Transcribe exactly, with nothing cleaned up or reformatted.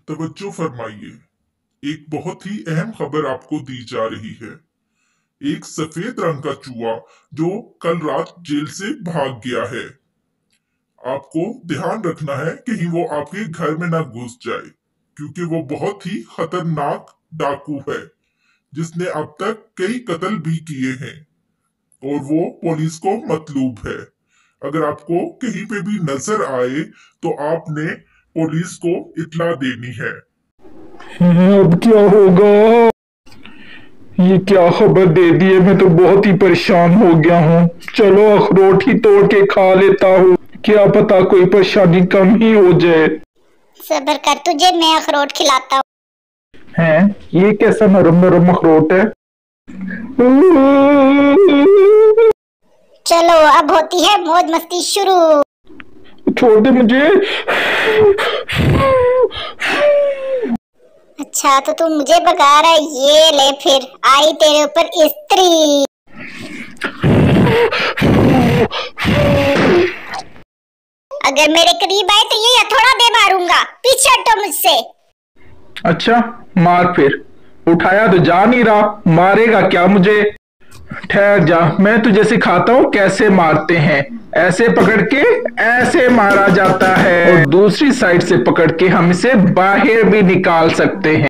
तवज्जो फरमाइए, एक बहुत ही अहम खबर आपको दी जा रही है। एक सफेद रंग का चूहा जो कल रात जेल से भाग गया है। आपको ध्यान रखना है कहीं वो आपके घर में ना घुस जाए, क्योंकि वो बहुत ही खतरनाक डाकू है जिसने अब तक कई कत्ल भी किए हैं और वो पुलिस को मतलूब है। अगर आपको कहीं पे भी नजर आए तो आपने पुलिस को इत्तला देनी है। अब क्या होगा? ये क्या खबर दे दी है? मैं तो बहुत ही परेशान हो गया हूँ। चलो अखरोट ही तोड़ के खा लेता हूँ, क्या पता कोई परेशानी कम ही हो जाए। सब्र कर, तुझे मैं अखरोट खिलाता हूँ। हैं? ये कैसा नरम नरम अखरोट है? चलो अब होती है मौज मस्ती शुरू। छोड़ दे मुझे। अच्छा तो तू मुझे भगा रहा है, ये ले फिर आई तेरे ऊपर स्त्री। अगर मेरे करीब आए तो ये हथौड़ा दे मारूंगा, पीछे हटो मुझसे। अच्छा मार फिर, उठाया तो जा नहीं रहा, मारेगा क्या मुझे? ठहर जा, मैं तुझे सिखाता हूँ कैसे मारते हैं। ऐसे पकड़ के ऐसे मारा जाता है और दूसरी साइड से पकड़ के हम इसे बाहर भी निकाल सकते हैं।